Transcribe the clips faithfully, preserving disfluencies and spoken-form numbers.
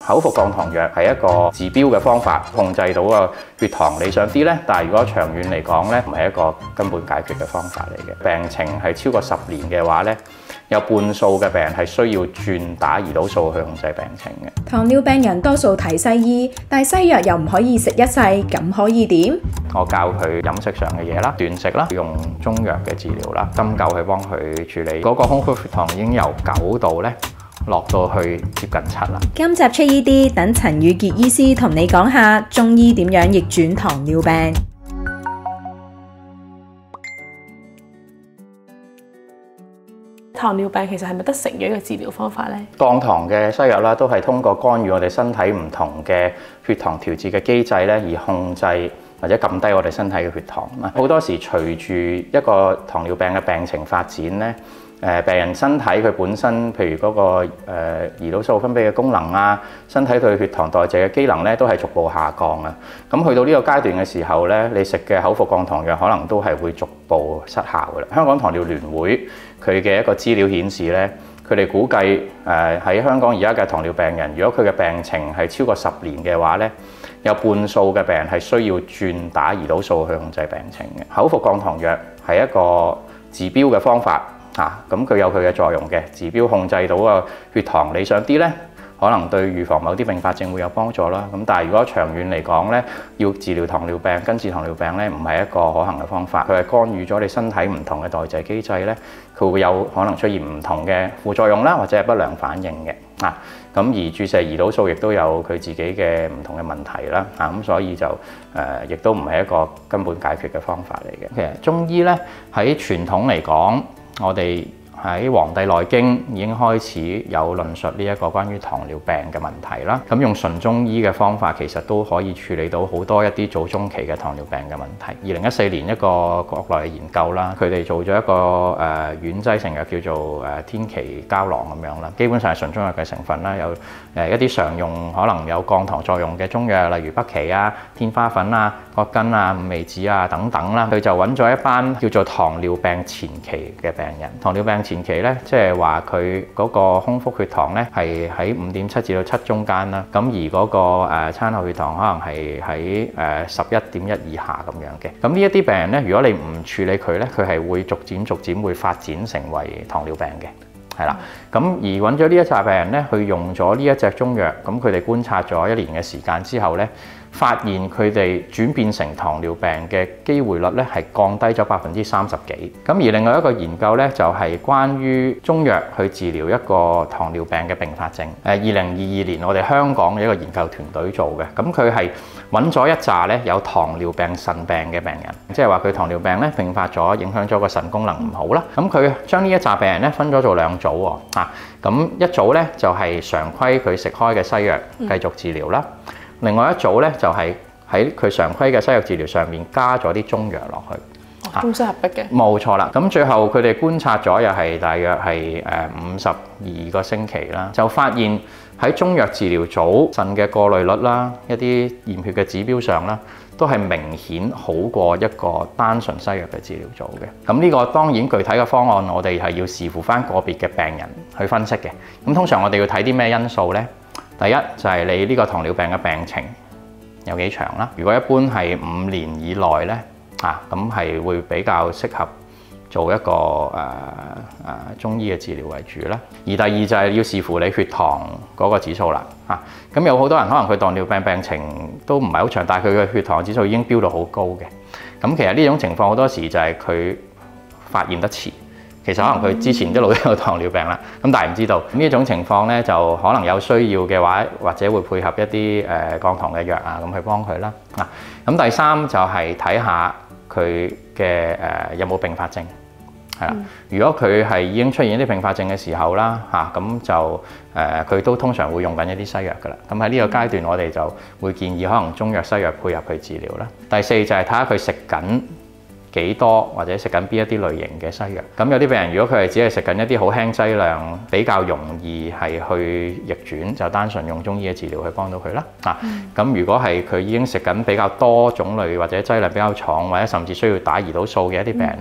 口服降糖藥係一個治標嘅方法，控制到個血糖理想啲咧。但係如果長遠嚟講咧，唔係一個根本解決嘅方法嚟嘅。病情係超過十年嘅話咧，有半數嘅病人係需要轉打胰島素去控制病情嘅。 糖尿病人多數睇西醫，但係西藥又唔可以食一世，咁可以點？ 我教佢飲食上嘅嘢啦，斷食啦，用中藥嘅治療啦，針灸去幫佢處理嗰個空腹血糖已經由九度咧落到去接近七啦。 今集出呢啲，等陳宇傑醫師同你講下中醫點樣逆轉糖尿病。 糖尿病其實係咪得食藥嘅治療方法呢？ 降糖嘅西藥啦，都係通過干預我哋身體唔同嘅血糖調節嘅機制咧，而控制或者撳低我哋身體嘅血糖啦。好多時隨住一個糖尿病嘅病情發展咧，誒病人身體佢本身，譬如嗰個誒胰島素分泌嘅功能啊，身體佢血糖代謝嘅機能咧，都係逐步下降啊。咁去到呢個階段嘅時候咧，你食嘅口服降糖藥可能都係會逐步失效㗎啦。香港糖尿聯會佢嘅一個資料顯示咧，佢哋估計誒喺香港而家嘅糖尿病人，如果佢嘅病情係超過十年嘅話咧，有半數嘅病人係需要轉打胰島素去控制病情嘅。口服降糖藥係一個治標嘅方法。啊，咁佢有佢嘅作用嘅，治標控制到個血糖理想啲咧，可能對預防某啲併發症會有幫助啦。咁但係如果長遠嚟講咧，要治療糖尿病、根治糖尿病咧，唔係一個可行嘅方法。佢係干預咗你身體唔同嘅代謝機制咧，佢會有可能出現唔同嘅副作用啦，或者係不良反應嘅。啊，咁而注射胰島素亦都有佢自己嘅唔同嘅問題啦。啊，咁所以就誒，亦、呃、都唔係一個根本解決嘅方法嚟嘅。其實中醫咧喺傳統嚟講，我哋喺《黃帝內經》已經開始有論述呢一個關於糖尿病嘅問題啦。咁用純中醫嘅方法，其實都可以處理到好多一啲早中期嘅糖尿病嘅問題。二零一四年一個國內嘅研究啦，佢哋做咗一個誒軟劑成藥叫做誒天琪膠囊咁樣啦，基本上係純中藥嘅成分啦，有誒一啲常用可能有降糖作用嘅中藥，例如北芪啊、天花粉啊、葛根啊、五味子啊等等啦。佢就揾咗一班叫做糖尿病前期嘅病人，糖尿病前期咧，即係話佢嗰個空腹血糖咧係喺五點七至到七中間啦。咁而嗰個誒餐後血糖可能係喺誒十一點一以下咁樣嘅。咁呢一啲病人咧，如果你唔處理佢咧，佢係會逐漸逐漸會發展成為糖尿病嘅，係啦。咁而揾咗呢一紮病人咧，去用咗呢一隻中藥，咁佢哋觀察咗一年嘅時間之後咧，發現佢哋轉變成糖尿病嘅機會率咧係降低咗百分之三十幾。咁而另外一個研究咧就係關於中藥去治療一個糖尿病嘅併發症。誒二零二二年我哋香港嘅一個研究團隊做嘅，咁佢係揾咗一紮咧有糖尿病腎病嘅病人，即係話佢糖尿病咧併發咗，影響咗個腎功能唔好啦。咁佢將呢一紮病人咧分咗做兩組喎。啊，咁一組咧就係常規佢食開嘅西藥繼續治療啦。嗯，另外一組咧就係喺佢常規嘅西藥治療上面加咗啲中藥落去， 中西合璧嘅。 冇錯啦。咁最後佢哋觀察咗又係大約係誒五十二個星期啦，就發現喺中藥治療組腎嘅過濾率啦，一啲驗血嘅指標上啦，都係明顯好過一個單純西藥嘅治療組嘅。咁呢個當然具體嘅方案，我哋係要視乎翻個別嘅病人去分析嘅。咁通常我哋要睇啲咩因素呢？第一就係你呢個糖尿病嘅病情有幾長啦。如果一般係五年以內咧，啊咁係會比較適合做一個誒誒、呃呃、中醫嘅治療為主啦。而第二就係要視乎你血糖嗰個指數啦。啊，咁有好多人可能佢糖尿病病情都唔係好長，但係佢嘅血糖指數已經飆到好高嘅。咁其實呢種情況好多時就係佢發現得遲。其實可能佢之前一路都有糖尿病啦，咁但係唔知道呢一種情況咧，就可能有需要嘅話，或者會配合一啲誒降糖嘅藥啊，咁去幫佢啦。嗱，咁第三就係睇下佢嘅誒有冇併發症，係啦。如果佢係已經出現一啲併發症嘅時候啦，嚇咁就誒佢都通常會用緊一啲西藥噶啦。咁喺呢個階段，我哋就會建議可能中藥西藥配合去治療啦。第四就係睇下佢食緊幾多或者食緊邊一啲類型嘅西藥。咁有啲病人如果佢係只係食緊一啲好輕劑量，比較容易係去逆轉，就單純用中醫嘅治療去幫到佢啦。啊，咁、嗯、如果係佢已經食緊比較多種類或者劑量比較重，或者甚至需要打胰島素嘅一啲病人咧，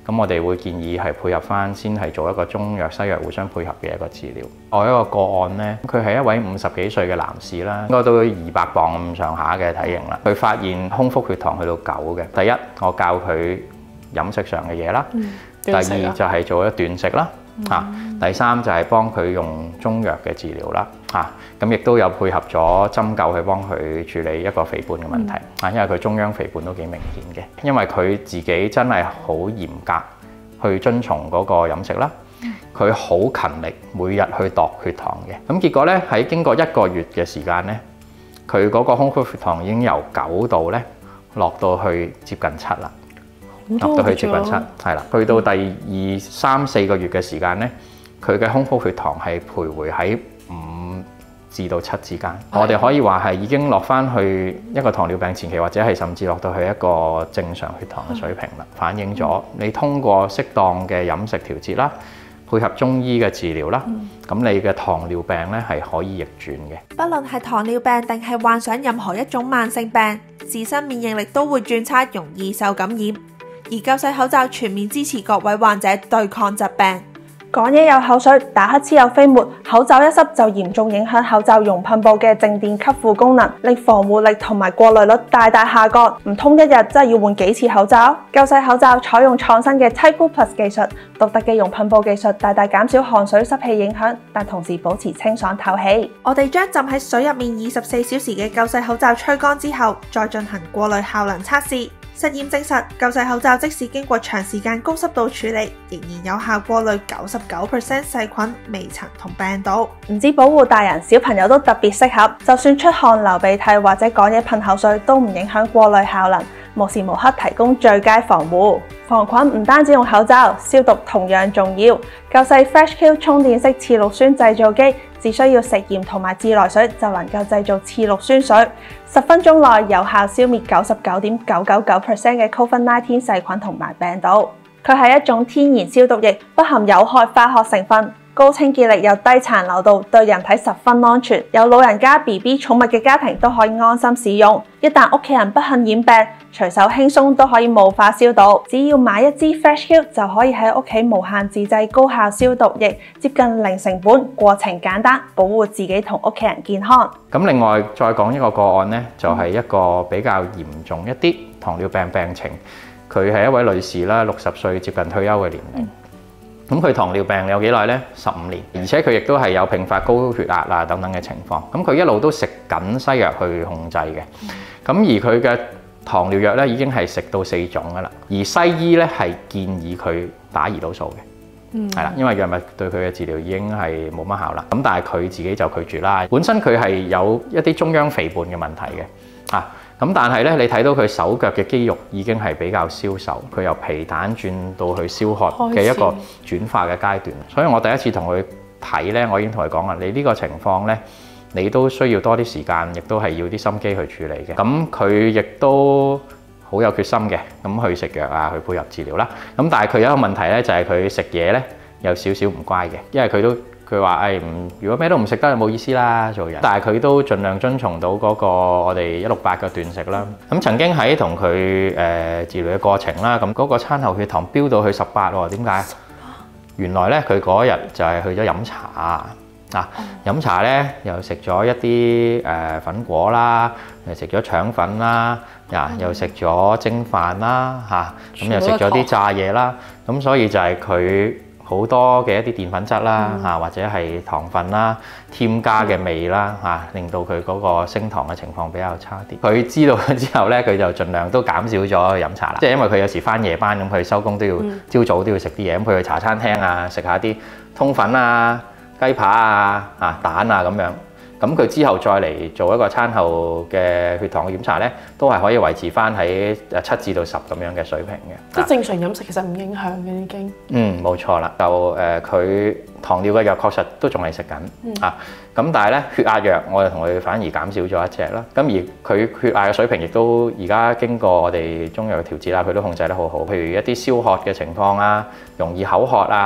咁我哋會建議係配合翻先係做一個中藥西藥互相配合嘅一個治療。我一個個案呢，佢係一位五十幾歲嘅男士啦，應該都二百磅咁上下嘅體型啦。佢發現空腹血糖去到九嘅。第一，我教佢飲食上嘅嘢啦； 嗯、 第二就係做一斷食啦。嚇、嗯，第三就係幫佢用中藥嘅治療啦，嚇，咁亦都有配合咗針灸去幫佢處理一個肥胖嘅問題，啊、嗯，因為佢中央肥胖都幾明顯嘅，因為佢自己真係好嚴格去遵從嗰個飲食啦，佢好勤力，每日去度血糖嘅，咁結果咧喺經過一個月嘅時間咧，佢嗰個空腹血糖已經由九度咧落到去接近七啦。落到去接近七，係啦，去到第二三四個月嘅時間呢，佢嘅空腹血糖係徘徊喺五至到七之間。我哋可以話係已經落翻去一個糖尿病前期，或者係甚至落到去一個正常血糖嘅水平啦。反映咗你通過適當嘅飲食調節啦，配合中醫嘅治療啦，咁你嘅糖尿病呢係可以逆轉嘅。 不論係糖尿病定係患上任何一種慢性病，自身免疫力都會轉差，容易受感染。而救世口罩全面支持各位患者對抗疾病。講嘢有口水，打乞嗤有飛沫，口罩一濕就嚴重影響口罩熔噴布嘅靜電吸附功能，令防護力同埋過濾率大大下降。唔通一日真係要換幾次口罩？救世口罩採用創新嘅 Tycool Plus 技術，獨特嘅熔噴布技術大大減少汗水濕氣影響，但同時保持清爽透氣。我哋將浸喺水入面二十四小時嘅救世口罩吹乾之後，再進行過濾效能測試。實驗證實，救世口罩即使經過長時間高濕度處理，仍然有效過濾九十九 percent 細菌、微塵同病毒。唔止保護大人，小朋友都特別適合。就算出汗、流鼻涕或者講嘢噴口水，都唔影響過濾效能，無時無刻提供最佳防護。防菌唔單止用口罩，消毒同樣重要。救世 FreshQ 充電式次氯酸製造機，只需要食鹽同埋自來水就能夠製造次氯酸水，十分鐘內有效消滅九十九點九九九 percent 嘅 COVID 十九 細菌同埋病毒。佢係一種天然消毒液，不含有害化學成分，高清潔力又低殘留度，對人體十分安全。有老人家、B B、寵物嘅家庭都可以安心使用。一旦屋企人不幸染病，隨手輕鬆都可以無化消毒。只要買一支 FreshQ 就可以喺屋企無限自製高效消毒液，接近零成本，過程簡單，保護自己同屋企人健康。 咁另外再講一個個案呢，就係一個比較嚴重一啲糖尿病病情。佢係一位女士啦，六十歲接近退休嘅年齡。咁佢糖尿病有幾耐呢？十五年，而且佢亦都係有併發高血壓啊等等嘅情況。咁佢一路都食緊西藥去控制嘅。咁而佢嘅糖尿藥咧已經係食到四種噶啦，而西醫咧係建議佢打胰島素嘅，係啦、嗯，因為藥物對佢嘅治療已經係冇乜效啦。咁但係佢自己就拒絕啦。本身佢係有一啲中央肥胖嘅問題嘅，啊。咁但係咧，你睇到佢手腳嘅肌肉已經係比較消瘦，佢由皮蛋轉到去燒渴嘅一個轉化嘅階段。所以我第一次同佢睇咧，我已經同佢講啦，你呢個情況咧，你都需要多啲時間，亦都係要啲心機去處理嘅。咁佢亦都好有決心嘅，咁去食藥啊，去配合治療啦。咁但係佢有一個問題咧，就係佢食嘢咧有少少唔乖嘅，因為佢都。佢話：誒唔，如果咩都唔食得就冇意思啦，做人。但係佢都盡量遵從到嗰個我哋一六八嘅斷食啦。咁曾經喺同佢誒治療嘅過程啦，咁嗰個餐後血糖飆到去十八喎。點解？原來咧佢嗰日就係去咗飲茶啊！飲茶咧又食咗一啲誒粉果啦，又食咗腸粉啦，啊又食咗蒸飯啦，嚇咁又食咗啲炸嘢啦。咁所以就係佢。好多嘅一啲澱粉質啦，嚇、嗯、或者係糖分啦，添加嘅味啦，嚇令到佢嗰個升糖嘅情況比較差啲。佢知道之後咧，佢就盡量都減少咗飲茶啦。即係因為佢有時返夜班咁，佢收工都要朝早都要食啲嘢，咁佢去茶餐廳啊，食下啲通粉啊、雞扒啊、啊蛋啊咁樣。咁佢之後再嚟做一個餐後嘅血糖檢查咧，都係可以維持翻喺七至到十咁樣嘅水平嘅。 即係正常飲食其實唔影響嘅已經。嗯， 冇錯啦。就誒佢、呃、糖尿嘅藥確實都仲係食緊、嗯、啊。咁但係咧血壓藥我就同佢反而減少咗一隻啦。咁而佢血壓嘅水平亦都而家經過我哋中藥嘅調節啦，佢都控制得好好。譬如一啲燒渴嘅情況啊，容易口渴啊。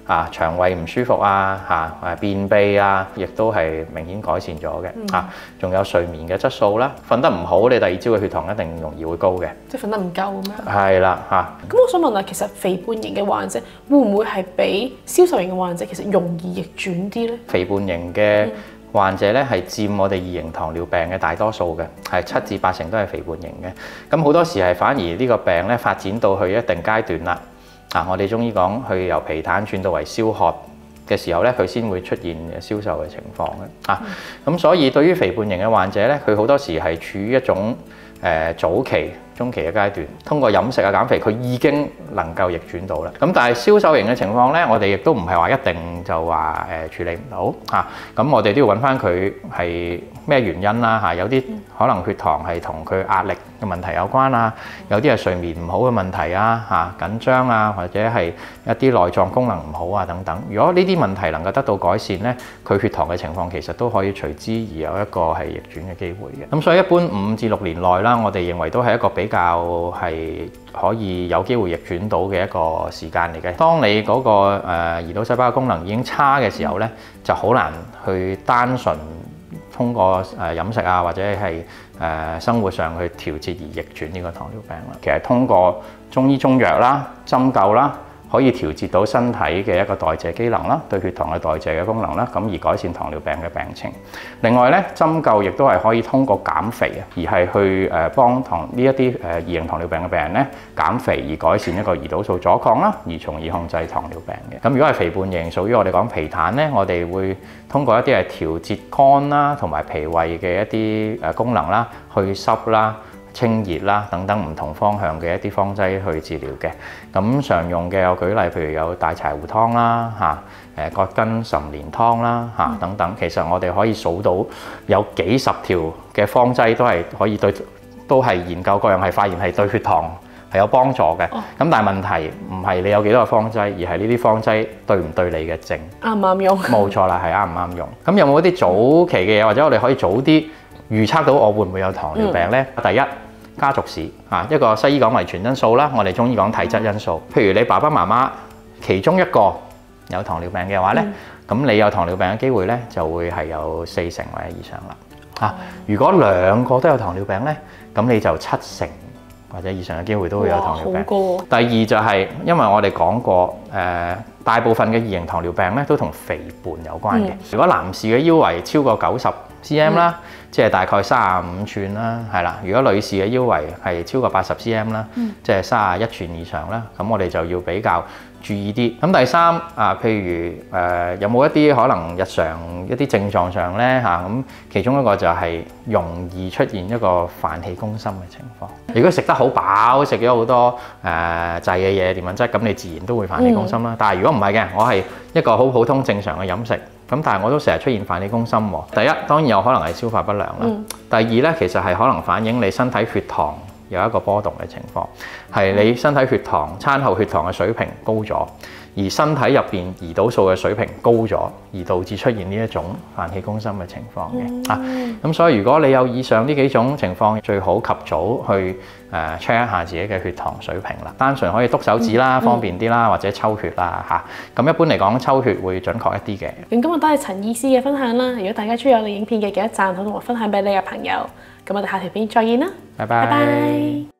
啊，腸胃唔舒服啊，嚇誒便秘啊，亦都係明顯改善咗嘅嚇。仲、嗯啊、有睡眠嘅質素啦，瞓得唔好，你第二朝嘅血糖一定容易會高嘅。 即係瞓得唔夠咁樣。 係啦嚇。咁、 啊、我想問下，其實肥胖型嘅患者會唔會係比消瘦型嘅患者其實容易逆轉啲咧？ 肥胖型嘅患者咧係佔我哋二型糖尿病嘅大多數嘅，係七至八成都係肥胖型嘅。咁好多時係反而呢個病咧發展到去一定階段啦。啊！我哋中醫講，佢由皮痰轉到為消渴嘅時候咧，佢先會出現消瘦嘅情況嘅。啊，咁、嗯、所以對於肥胖型嘅患者咧，佢好多時係處於一種誒、呃、早期、中期嘅階段，通過飲食啊減肥，佢已經能夠逆轉到啦。咁但係消瘦型嘅情況咧，我哋亦都唔係話一定就話誒處理唔到嚇。咁、啊、我哋都要揾翻佢係咩原因啦嚇。有啲可能血糖係同佢壓力嘅問題有關啊，有啲係睡眠唔好嘅問題啊嚇，緊張啊，或者係一啲內臟功能唔好啊等等。如果呢啲問題能夠得到改善咧，佢血糖嘅情況其實都可以隨之而有一個係逆轉嘅機會嘅。咁所以一般五至六年內啦，我哋認為都係一個比較係可以有機會逆轉到嘅一個時間嚟嘅。當你嗰個誒胰島細胞嘅功能已經差嘅時候咧，就好難去單純通過誒飲食啊或者係誒生活上去調節而逆轉呢個糖尿病啦。其實通過中醫中藥啦、針灸啦，可以調節到身體嘅一個代謝機能啦，對血糖嘅代謝嘅功能啦，咁而改善糖尿病嘅病情。另外咧，針灸亦都係可以通過減肥啊，而係去誒幫糖呢一啲誒二型糖尿病嘅病人咧減肥，而改善一個胰島素阻抗啦，而從而控制糖尿病嘅。咁如果係肥胖型，屬於我哋講皮痰咧，我哋會通過一啲係調節肝啦同埋脾胃嘅一啲誒功能啦，去濕啦、清熱啦等等唔同方向嘅一啲方劑去治療嘅。咁常用嘅我舉例，譬如有大柴胡湯啦、嚇誒葛根岑連湯啦、嚇等等。其實我哋可以數到有幾十條嘅方劑都係可以對，都係研究各樣係發現係對血糖係有幫助嘅。咁、哦、但係問題唔係你有幾多個方劑，而係呢啲方劑對唔對你嘅症， 啱唔啱用？冇錯啦，係啱唔啱用。咁有冇一啲早期嘅嘢，或者我哋可以早啲預測到我會唔會有糖尿病呢？嗯、第一，家族史啊，一個西醫講遺傳因素啦，我哋中醫講體質因素。譬如你爸爸媽媽其中一個有糖尿病嘅話咧，咁、嗯、你有糖尿病嘅機會咧就會係有四成或者以上啦。啊，哦、如果兩個都有糖尿病咧，咁你就七成或者以上嘅機會都會有糖尿病。好高。第二就係、是、因為我哋講過誒、呃，大部分嘅二型糖尿病咧都同肥胖有關嘅。嗯、如果男士嘅腰圍超過九十 cm 啦、嗯，即係大概三十五寸啦，係啦。如果女士嘅腰圍係超過八十 cm 啦、嗯，即係三十一寸以上啦，咁我哋就要比較注意啲。咁第三啊，譬如誒、呃、有冇一啲可能日常一啲症狀上咧嚇，咁、啊、其中一個就係容易出現一個飯氣攻心嘅情況。如果食得好飽，食咗好多誒滯嘅嘢澱粉質，咁你自然都會飯氣攻心啦。嗯、但係如果唔係嘅，我係一個好普通正常嘅飲食。咁但係我都成日出現飯氣攻心喎。第一當然有可能係消化不良啦。嗯、第二咧，其實係可能反映你身體血糖有一個波動嘅情況，係你身體血糖餐後血糖嘅水平高咗，而身體入邊胰島素嘅水平高咗，而導致出現呢一種飯氣攻心嘅情況嘅。嗯、啊，咁所以如果你有以上呢幾種情況，最好及早去誒 check 一下自己嘅血糖水平啦。單純可以篤手指啦，嗯、方便啲啦，或者抽血啦嚇。咁、啊、一般嚟講，抽血會準確一啲嘅。咁今日多謝陳醫師嘅分享啦。如果大家中意我哋影片嘅，記得讚好同埋分享俾你嘅朋友。咁我哋下條片再見啦， 拜拜。拜拜。